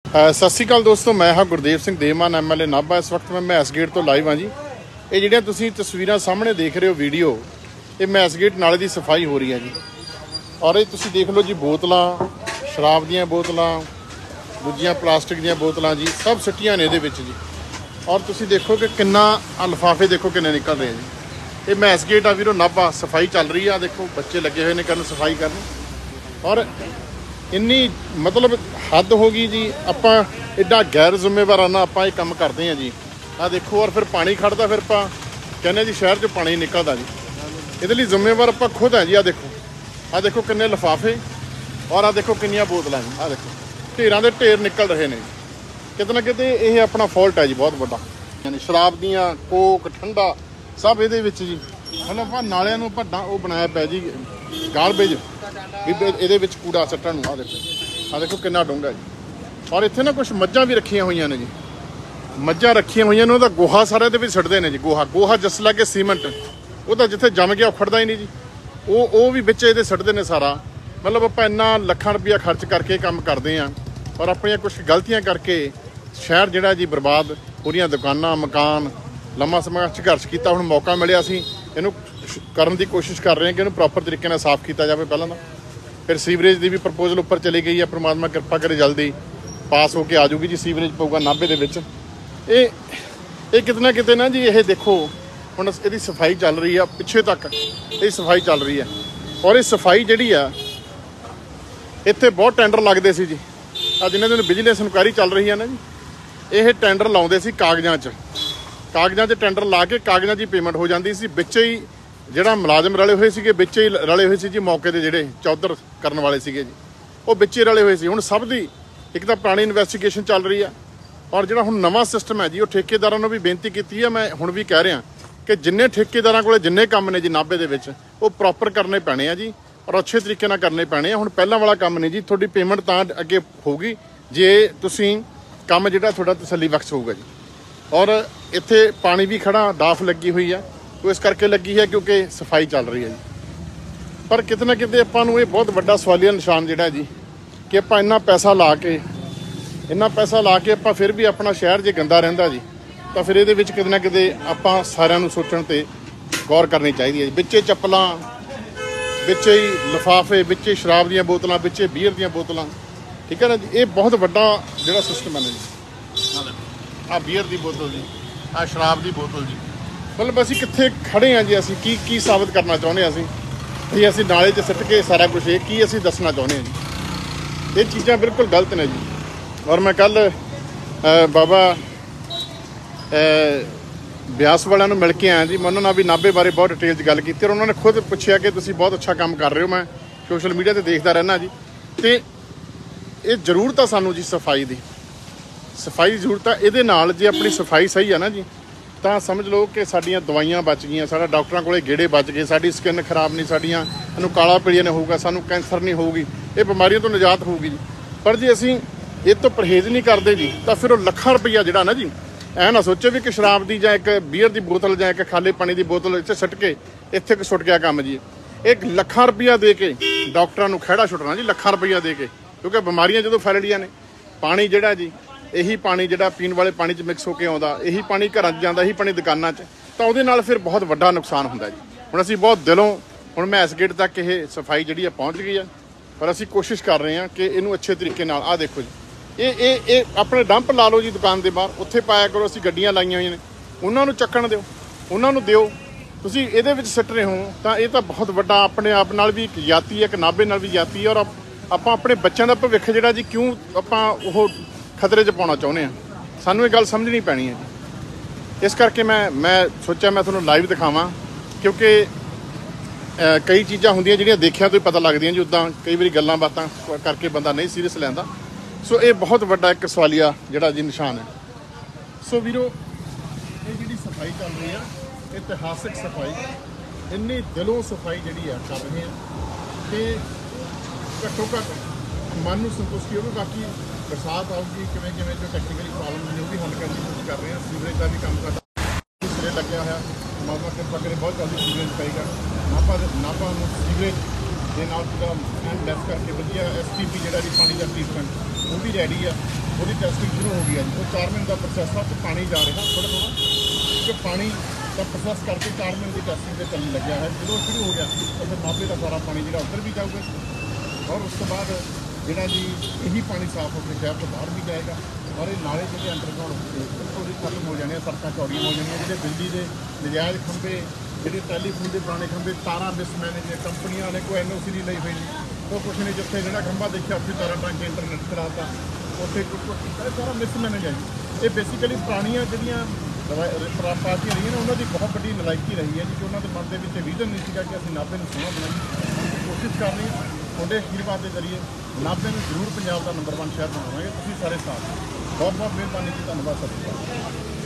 सत श्री अकाल दोस्तों, मैं हाँ गुरदेव सिंह देवमान MLA नाभा। इस वक्त मैं मैस गेट तो लाइव हाँ जी। ये ਜਿਹੜੀਆਂ ਤੁਸੀਂ ਤਸਵੀਰਾਂ ਸਾਹਮਣੇ देख रहे हो वीडियो, ये मैस गेट नाले की सफाई हो रही है जी। और ये तुसी देख लो जी, बोतलां, शराब ਦੀਆਂ बोतलां, दूजियां प्लास्टिक ਦੀਆਂ बोतलां जी, सब सुट्टियां ने ਇਹਦੇ ਵਿੱਚ जी। और तुसी देखो कि किन्ना लिफाफे देखो किन्ने निकल रहे हैं जी। ये मैस गेट आ वीरो नाभा, सफाई चल रही है। देखो बच्चे लगे हुए ने करन सफाई करन, और इन्नी मतलब हद हो गई जी। आपां एडा गैर जिम्मेवाराना आपां ये काम करते हैं जी। आ देखो, और फिर पानी खड़दा, फिर आपां कहने जी शहर चो पानी निकलदा जी। इहदे लई जिम्मेवार आपां खुद है जी। आ देखो किन्ने लिफाफे, और आ देखो किन्नियां बोतलां जी। आ देखो ढेरां दे ढेर निकल रहे हैं। किते ना किते ये अपना फॉल्ट है जी, बहुत बड़ा। यानी शराब दियां, कोक, ठंडा सब इहदे विच जी। मतलब आपां नालियां नूं भड्डां ਉਹ बनाया ਪਿਆ जी, गारबेज ਇਹਦੇ ਵਿੱਚ कूड़ा सट्टण ਨੂੰ। आ देखो किन्ना डूंगा जी। और इत्थे ना कुछ मੱਝਾਂ भी रखियां होईयां ने जी। मੱਝਾਂ रखियां होईयां ने, ਉਹਦਾ ਗੋਹਾ ਸਾਰੇ ਦੇ ਵਿੱਚ ਛੱਡਦੇ ਨੇ ਜੀ। ਗੋਹਾ ਜਿਸ ਲੱਗੇ ਸੀਮੈਂਟ, ਉਹਦਾ ਜਿੱਥੇ ਜੰਮ ਗਿਆ ਉਖੜਦਾ ਹੀ ਨਹੀਂ ਜੀ। ਉਹ ਵੀ ਵਿੱਚ ਇਹਦੇ ਛੱਡਦੇ ਨੇ ਸਾਰਾ। मतलब ਆਪਾਂ ਇੰਨਾ ਲੱਖਾਂ ਰੁਪਇਆ ਖਰਚ ਕਰਕੇ ਕੰਮ ਕਰਦੇ ਆਂ, ਔਰ ਆਪਣੀਆਂ ਕੁਝ ਗਲਤੀਆਂ ਕਰਕੇ ਸ਼ਹਿਰ ਜਿਹੜਾ ਜੀ ਬਰਬਾਦ, ਪੂਰੀਆਂ ਦੁਕਾਨਾਂ, ਮਕਾਨ ਲੰਮਾ ਸਮਾਂ ਸੰਘਰਸ਼ ਕੀਤਾ। ਹੁਣ ਮੌਕਾ ਮਿਲਿਆ, ਅਸੀਂ ਇਹਨੂੰ ਕਰਨ ਦੀ ਕੋਸ਼ਿਸ਼ ਕਰ ਰਹੇ ਹਾਂ ਕਿ ਇਹਨੂੰ ਪ੍ਰੋਪਰ ਤਰੀਕੇ ਨਾਲ ਸਾਫ਼ ਕੀਤਾ ਜਾਵੇ ਪਹਿਲਾਂ ਤਾਂ। ਫਿਰ ਸੀਵਰੇਜ ਦੀ ਵੀ ਪ੍ਰਪੋਜ਼ਲ ਉੱਪਰ ਚਲੀ ਗਈ ਹੈ। परमात्मा ਕਿਰਪਾ ਕਰੇ ਜਲਦੀ ਪਾਸ ਹੋ ਕੇ ਆ ਜਾਊਗੀ ਜੀ। ਸੀਵਰੇਜ ਪਊਗਾ ਨਾਭੇ ਦੇ ਵਿੱਚ। ਇਹ ਕਿਤੇ ਨਾ ਕਿਤੇ ਨਾ ਜੀ, ਇਹ ਦੇਖੋ ਹੁਣ ਇਹਦੀ ਸਫਾਈ ਚੱਲ ਰਹੀ ਆ, ਪਿੱਛੇ ਤੱਕ ਇਹ ਸਫਾਈ ਚੱਲ ਰਹੀ ਹੈ। ਔਰ ਇਹ ਸਫਾਈ ਜਿਹੜੀ ਆ, ਇੱਥੇ ਬਹੁਤ ਟੈਂਡਰ ਲੱਗਦੇ ਸੀ ਜੀ। ਆ ਜਿਨ੍ਹਾਂ ਦਿਨ ਬਿਜਨਸ ਇਨਕੁਆਇਰੀ ਚੱਲ ਰਹੀ ਹੈ ਨਾ ਜੀ, ਇਹ ਟੈਂਡਰ ਲਾਉਂਦੇ ਸੀ ਕਾਗਜ਼ਾਂ 'ਚ ਟੈਂਡਰ ਲਾ ਕੇ ਕਾਗਜ਼ਾਂ 'ਚ ਹੀ ਪੇਮੈਂਟ ਹੋ ਜਾਂਦੀ ਸੀ। ਵਿੱਚ ਹੀ ਜਿਹੜਾ ਮੁਲਾਜ਼ਮ ਰਲੇ ਹੋਏ ਸੀਗੇ, ਵਿੱਚ ਹੀ ਰਲੇ ਹੋਏ ਸੀ ਜੀ। ਮੌਕੇ ਦੇ ਜਿਹੜੇ ਚੌਧਰ ਕਰਨ ਵਾਲੇ ਸੀਗੇ ਜੀ, ਉਹ ਵਿੱਚ ਹੀ ਰਲੇ ਹੋਏ ਸੀ। ਹੁਣ ਸਭ ਦੀ ਇੱਕ ਤਾਂ ਪੁਰਾਣੀ ਇਨਵੈਸਟੀਗੇਸ਼ਨ ਚੱਲ ਰਹੀ ਆ, ਔਰ ਜਿਹੜਾ ਹੁਣ ਨਵਾਂ ਸਿਸਟਮ ਹੈ ਜੀ, ਉਹ ਠੇਕੇਦਾਰਾਂ ਨੂੰ ਵੀ ਬੇਨਤੀ ਕੀਤੀ ਹੈ। ਮੈਂ ਹੁਣ ਵੀ ਕਹਿ ਰਿਹਾ ਕਿ ਜਿੰਨੇ ਠੇਕੇਦਾਰਾਂ ਕੋਲੇ ਜਿੰਨੇ ਕੰਮ ਨੇ ਜੀ ਨਾਭੇ ਦੇ ਵਿੱਚ, ਉਹ ਪ੍ਰੋਪਰ ਕਰਨੇ ਪੈਣੇ ਆ ਜੀ, ਔਰ ਅੱਛੇ ਤਰੀਕੇ ਨਾਲ ਕਰਨੇ ਪੈਣੇ ਆ। ਹੁਣ ਪਹਿਲਾਂ ਵਾਲਾ ਕੰਮ ਨਹੀਂ ਜੀ। ਤੁਹਾਡੀ ਪੇਮੈਂਟ ਤਾਂ ਅੱਗੇ ਹੋਊਗੀ ਜੇ ਤੁਸੀਂ ਕੰਮ ਜਿਹੜਾ ਤੁਹਾਡਾ ਤਸੱਲੀ ਬਖਸ਼ ਹੋਊਗਾ ਜੀ। ਔਰ ਇੱਥੇ ਪਾਣੀ ਵੀ ਖੜਾ, ਡਾਫ ਲੱਗੀ ਹੋਈ ਆ। ਉਹ ਇਸ ਕਰਕੇ ਲੱਗੀ ਹੈ ਕਿਉਂਕਿ ਸਫਾਈ ਚੱਲ ਰਹੀ ਹੈ ਜੀ। ਪਰ ਕਿਤੇ ਨਾ ਕਿਤੇ ਆਪਾਂ ਨੂੰ ਇਹ ਬਹੁਤ ਵੱਡਾ ਸਵਾਲੀਆ ਨਿਸ਼ਾਨ ਜਿਹੜਾ ਜੀ, ਕਿ ਆਪਾਂ ਇੰਨਾ ਪੈਸਾ ਲਾ ਕੇ ਆਪਾਂ ਫਿਰ ਵੀ ਆਪਣਾ ਸ਼ਹਿਰ ਜੇ ਗੰਦਾ ਰਹਿੰਦਾ ਜੀ, ਤਾਂ ਫਿਰ ਇਹਦੇ ਵਿੱਚ ਕਿਤੇ ਨਾ ਕਿਤੇ ਆਪਾਂ ਸਾਰਿਆਂ ਨੂੰ ਸੋਚਣ ਤੇ ਗੌਰ ਕਰਨੀ ਚਾਹੀਦੀ ਹੈ ਜੀ। ਵਿੱਚੇ ਚੱਪਲਾਂ, ਵਿੱਚੇ ਹੀ ਲਿਫਾਫੇ, ਵਿੱਚੇ ਸ਼ਰਾਬ ਦੀਆਂ ਬੋਤਲਾਂ, ਵਿੱਚੇ ਬੀਅਰ ਦੀਆਂ ਬੋਤਲਾਂ, ਠੀਕ ਹੈ ਨਾ ਜੀ। ਇਹ ਬਹੁਤ ਵੱਡਾ ਜਿਹੜਾ ਸਿਸਟਮ ਹੈ ਜੀ। ਆ ਬੀਅਰ ਦੀ ਬੋਤਲ ਜੀ, ਆ ਸ਼ਰਾਬ ਦੀ ਬੋਤਲ ਜੀ। मतलब ਅਸੀਂ ਕਿੱਥੇ ਖੜੇ ਹਾਂ ਜੀ। ਅਸੀਂ ਕੀ ਸਾਬਤ ਕਰਨਾ ਚਾਹੁੰਦੇ ਹਾਂ? ਅਸੀਂ ਨਾਲੇ 'ਚ ਸਿੱਟ ਕੇ ਸਾਰਾ ਕੁਝ ਇਹ ਕੀ ਅਸੀਂ ਦੱਸਣਾ ਚਾਹੁੰਦੇ ਹਾਂ ਜੀ? ਇਹ ਚੀਜ਼ਾਂ ਬਿਲਕੁਲ ਗਲਤ ਨੇ ਜੀ। ਔਰ ਮੈਂ ਕੱਲ੍ਹ ਬਾਬਾ ਬਿਆਸ ਵਾਲਿਆਂ ਨੂੰ ਮਿਲ ਕੇ ਆਇਆ ਜੀ। ਮੈਂ ਉਹਨਾਂ ਨਾਲ ਵੀ ਨਾਭੇ ਬਾਰੇ ਬਹੁਤ ਡਿਟੇਲ 'ਚ ਗੱਲ ਕੀਤੀ, ਔਰ ਉਹਨਾਂ ਨੇ ਖੁਦ ਪੁੱਛਿਆ ਕਿ ਤੁਸੀਂ ਬਹੁਤ ਅੱਛਾ ਕੰਮ ਕਰ ਰਹੇ ਹੋ। ਮੈਂ ਸੋਸ਼ਲ ਮੀਡੀਆ 'ਤੇ ਦੇਖਦਾ ਰਹਿੰਦਾ ਜੀ। ਅਤੇ ਇਹ ਜ਼ਰੂਰਤ ਆ ਸਾਨੂੰ ਜੀ ਸਫਾਈ ਦੀ ਜ਼ਰੂਰਤ ਆ। ਇਹਦੇ ਨਾਲ ਜੇ ਆਪਣੀ ਸਫਾਈ ਸਹੀ ਆ ਨਾ ਜੀ, ਤਾਂ ਸਮਝ ਲਓ ਕਿ ਸਾਡੀਆਂ ਦਵਾਈਆਂ ਬਚ ਗਈਆਂ, ਸਾਡਾ ਡਾਕਟਰਾਂ ਕੋਲੇ ਗੇੜੇ ਬਚ ਗਏ, ਸਾਡੀ ਸਕਿਨ ਖਰਾਬ ਨਹੀਂ, ਸਾਨੂੰ ਕਾਲਾ ਪੀਲੀਆ ਨਹੀਂ ਹੋਊਗਾ, ਸਾਨੂੰ ਕੈਂਸਰ ਨਹੀਂ ਹੋਊਗੀ, ਇਹ ਬਿਮਾਰੀਆਂ ਤੋਂ ਨਿਜਾਤ ਹੋਊਗੀ ਜੀ। ਪਰ ਜੇ ਅਸੀਂ ਇਹ ਤੋਂ ਪਰਹੇਜ਼ ਨਹੀਂ ਕਰਦੇ ਜੀ, ਤਾਂ ਫਿਰ ਉਹ ਲੱਖਾਂ ਰੁਪਈਆ ਜਿਹੜਾ ਨਾ ਜੀ, ਐ ਨਾ ਸੋਚੋ ਵੀ ਕਿ ਸ਼ਰਾਬ ਦੀ ਜਾਂ ਇੱਕ ਬੀਅਰ ਦੀ ਬੋਤਲ ਜਾਂ ਇੱਕ ਖਾਲੇ ਪਾਣੀ ਦੀ ਬੋਤਲ ਇੱਥੇ ਸੁੱਟ ਕੇ ਇੱਥੇ ਕਿ ਸੁੱਟ ਗਿਆ ਕੰਮ ਜੀ। ਇੱਕ ਲੱਖਾਂ ਰੁਪਈਆ ਦੇ ਕੇ ਡਾਕਟਰਾਂ ਨੂੰ ਖਹਿੜਾ ਛੁੱਟਣਾ ਜੀ, ਲੱਖਾਂ ਰੁਪਈਆ ਦੇ ਕੇ। ਕਿਉਂਕਿ ਬਿਮਾਰੀਆਂ ਜਦੋਂ ਫੈਲਦੀਆਂ ਨੇ, ਪਾਣੀ ਜਿਹੜਾ ਜੀ, ਇਹੀ ਪਾਣੀ ਜਿਹੜਾ ਪੀਣ ਵਾਲੇ ਪਾਣੀ 'ਚ ਮਿਕਸ ਹੋ ਕੇ ਆਉਂਦਾ, ਇਹੀ ਪਾਣੀ ਘਰਾਂ 'ਚ ਜਾਂਦਾ, ਇਹੀ ਪਾਣੀ ਦੁਕਾਨਾਂ 'ਚ, ਤਾਂ ਉਹਦੇ ਨਾਲ ਫਿਰ ਬਹੁਤ ਵੱਡਾ ਨੁਕਸਾਨ ਹੁੰਦਾ ਜੀ। ਹੁਣ ਅਸੀਂ ਬਹੁਤ ਦਿਲੋਂ ਹੁਣ ਮੈਸ ਗੇਟ ਤੱਕ ਇਹ ਸਫਾਈ ਜਿਹੜੀ ਆ ਪਹੁੰਚ ਗਈ ਆ, ਪਰ ਅਸੀਂ ਕੋਸ਼ਿਸ਼ ਕਰ ਰਹੇ ਹਾਂ ਕਿ ਇਹਨੂੰ ਅੱਛੇ ਤਰੀਕੇ ਨਾਲ। ਆਹ ਦੇਖੋ ਜੀ, ਇਹ ਆਪਣੇ ਡੰਪ ਲਾ ਲਓ ਜੀ ਦੁਕਾਨ ਦੇ ਬਾਹਰ, ਉੱਥੇ ਪਾਇਆ ਕਰੋ। ਅਸੀਂ ਗੱਡੀਆਂ ਲਾਈਆਂ ਹੋਈਆਂ ਨੇ, ਉਹਨਾਂ ਨੂੰ ਚੱਕਣ ਦਿਓ, ਉਹਨਾਂ ਨੂੰ ਦਿਓ। ਤੁਸੀਂ ਇਹਦੇ ਵਿੱਚ ਸਿੱਟ ਰਹੇ ਹੋ ਤਾਂ ਇਹ ਤਾਂ ਬਹੁਤ ਵੱਡਾ ਆਪਣੇ ਆਪ ਨਾਲ ਵੀ ਇੱਕ ਜਾਤੀ ਹੈ, ਇੱਕ ਨਾਭੇ ਨਾਲ ਵੀ ਜਾਤੀ ਹੈ। ਔਰ ਆਪਾਂ ਆਪਣੇ ਬੱਚਿਆਂ ਦਾ ਭਵਿੱਖ ਜਿਹੜਾ ਜੀ, ਕਿਉਂ ਆਪਾਂ ਉਹ ਖਤਰੇ 'ਚ ਪਾਉਣਾ ਚਾਹੁੰਦੇ ਹਾਂ? ਸਾਨੂੰ ਇਹ ਗੱਲ ਸਮਝਣੀ ਪੈਣੀ ਹੈ ਜੀ। ਇਸ ਕਰਕੇ ਮੈਂ ਸੋਚਿਆ ਮੈਂ ਤੁਹਾਨੂੰ ਲਾਈਵ ਦਿਖਾਵਾਂ, ਕਿਉਂਕਿ ਕਈ ਚੀਜ਼ਾਂ ਹੁੰਦੀਆਂ ਜਿਹੜੀਆਂ ਦੇਖਿਆ ਤੋਂ ਹੀ ਪਤਾ ਲੱਗਦੀਆਂ ਜੀ। ਉੱਦਾਂ ਕਈ ਵਾਰੀ ਗੱਲਾਂ ਬਾਤਾਂ ਕਰਕੇ ਬੰਦਾ ਨਹੀਂ ਸੀਰੀਅਸ ਲੈਂਦਾ। ਸੋ ਇਹ ਬਹੁਤ ਵੱਡਾ ਇੱਕ ਸਵਾਲੀਆ ਜਿਹੜਾ ਜੀ ਨਿਸ਼ਾਨ ਹੈ। ਸੋ ਵੀਰੋ, ਇਹ ਜਿਹੜੀ ਸਫਾਈ ਚੱਲ ਰਹੀ ਆ, ਇਤਿਹਾਸਿਕ ਸਫਾਈ, ਇੰਨੀ ਦਿਲੋਂ ਸਫਾਈ ਜਿਹੜੀ ਆ ਕਰ ਰਹੇ ਆ, ਤੇ ਘੱਟੋ ਘੱਟ ਮਨ ਨੂੰ ਸੰਤੁਸ਼ਟੀ ਹੋਵੇ। ਬਾਕੀ ਬਰਸਾਤ ਆਊਗੀ, ਕਿਵੇਂ ਜੋ ਟੈਕਨੀਕਲੀ ਪ੍ਰੋਬਲਮ ਨੇ ਉਹ ਵੀ ਹੱਲ ਕਰਨ ਦੀ ਕੋਸ਼ਿਸ਼ ਕਰ ਰਹੇ ਹਾਂ। ਸੀਵਰੇਜ ਦਾ ਵੀ ਕੰਮ ਸਾਡਾ ਸਿਰੇ ਲੱਗਿਆ ਹੋਇਆ। परमात्मा कृपा करे बहुत जल्दी सीवरेज पएगा। नाभा में सीवरेज ਦੇ ਨਾਲ ਪੂਰਾ ਐਂਡ ਲੈਸ ਕਰਕੇ ਵਧੀਆ STP ਜਿਹੜਾ ਜੀ ਪਾਣੀ ਦਾ ਟ੍ਰੀਟਮੈਂਟ ਉਹ ਵੀ ਰੈਡੀ ਆ। ਉਹਦੀ ਟੈਸਟਿੰਗ ਸ਼ੁਰੂ ਹੋ ਗਈ ਆ ਜੀ। ਉਹ 4 ਮਹੀਨੇ ਦਾ ਪ੍ਰੋਸੈਸ ਆ, ਤੇ ਪਾਣੀ ਜਾ ਰਿਹਾ ਥੋੜ੍ਹਾ ਕਿ ਪਾਣੀ ਦਾ ਪ੍ਰੋਸੈਸ ਕਰਕੇ 4 ਮਹੀਨੇ ਦੀ ਟੈਸਟਿੰਗ ਤੇ ਚੱਲਣ ਲੱਗਿਆ ਹੈ। ਜਦੋਂ ਸ਼ੁਰੂ ਹੋ ਗਿਆ ਤਾਂ ਫਿਰ ਨਾਭੇ ਦਾ ਸਾਰਾ ਪਾਣੀ ਜਿਹੜਾ ਉੱਧਰ ਵੀ ਜਾਊਗਾ, ਔਰ ਉਸ ਤੋਂ ਬਾਅਦ ਜਿਹੜਾ ਜੀ ਇਹੀ ਪਾਣੀ ਸਾਫ਼ ਹੋ ਕੇ ਸ਼ਹਿਰ ਤੋਂ ਬਾਹਰ ਵੀ ਜਾਏਗਾ। ਔਰ ਇਹ ਨਾਲੇ ਜਿਹੜੇ ਅੰਡਰਗਰਾਊਂਡ ਬਿਲਕੁਲ ਹੀ ਖਤਮ ਹੋ ਜਾਣੇ, ਸੜਕਾਂ ਚੌੜੀਆਂ ਹੋ ਜਾਣੀਆਂ। ਜਿਹੜੇ ਬਿਜਲੀ ਦੇ ਨਜਾਇਜ਼ ਖੰਭੇ, ਜਿਹੜੇ ਟੈਲੀਫੋਨ ਦੇ ਪੁਰਾਣੇ ਖੰਭੇ, ਤਾਰਾਂ ਮਿਸਮੈਨੇਜ ਨੇ, ਕੰਪਨੀਆਂ ਨੇ ਕੋਈ NOC ਨਹੀਂ ਲਈ ਹੋਈ ਜੀ, ਉਹ ਕੁਛ ਨਹੀਂ। ਜਿੱਥੇ ਜਿਹੜਾ ਖੰਭਾ ਦੇਖਿਆ ਉੱਥੇ ਤਾਰਾਂ ਟੰਗ ਕੇ ਇੰਟਰਨੈਟ ਚਲਾਤਾ, ਉੱਥੇ ਕੁਛ ਕੀਤਾ, ਸਾਰਾ ਮਿਸਮੈਨੇਜ ਹੈ ਜੀ। ਇਹ ਬੇਸਿਕਲੀ ਪੁਰਾਣੀਆਂ ਜਿਹੜੀਆਂ ਪਾਰਟੀਆਂ ਰਹੀਆਂ ਨੇ ਉਹਨਾਂ ਦੀ ਬਹੁਤ ਵੱਡੀ ਨਲਾਇਕੀ ਰਹੀ ਹੈ ਜੀ, ਕਿ ਉਹਨਾਂ ਦੇ ਮਨ ਦੇ ਵਿੱਚ ਵਿਜ਼ਨ ਨਹੀਂ ਸੀਗਾ ਕਿ ਅਸੀਂ ਨਾਭੇ ਨੂੰ ਸੋਹਣਾ ਬਣਾਈਏ। ਕੋਸ਼ਿਸ਼ ਕਰ ਰਹੇ ਹਾਂ ਤੁਹਾਡੇ ਆਸ਼ੀਰਵਾਦ ਦੇ ਜ਼ਰੀਏ ਨਾਭੇ ਨੂੰ ਜ਼ਰੂਰ ਪੰਜਾਬ ਦਾ ਨੰਬਰ 1 ਸ਼ਹਿਰ ਬਣਾਵਾਂਗੇ। ਤੁਸੀਂ ਸਾਰੇ ਸਾਥ, ਬਹੁਤ ਬਹੁਤ ਮਿਹਰਬਾਨੀ ਜੀ, ਧੰਨਵਾਦ ਸਤਿ ਸ਼੍ਰੀ ਅਕਾਲ।